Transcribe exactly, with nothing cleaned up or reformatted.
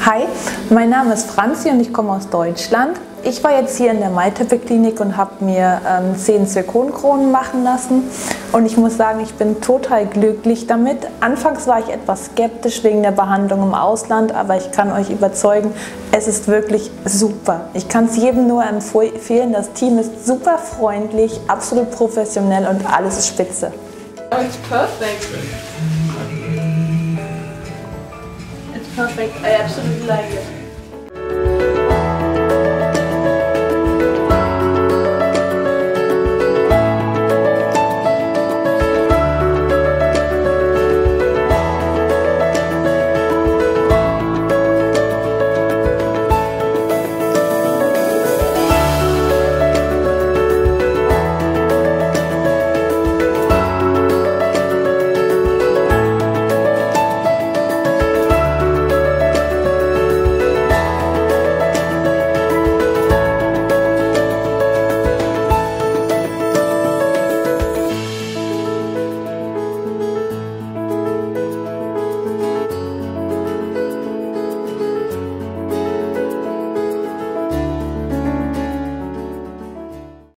Hi, mein Name ist Franzi und ich komme aus Deutschland. Ich war jetzt hier in der Maitepe-Klinik und habe mir ähm, zehn Zirkonkronen machen lassen. Und ich muss sagen, ich bin total glücklich damit. Anfangs war ich etwas skeptisch wegen der Behandlung im Ausland, aber ich kann euch überzeugen, es ist wirklich super. Ich kann es jedem nur empfehlen. Das Team ist super freundlich, absolut professionell und alles ist spitze. Oh, it's perfect. It's perfect. I absolutely like it.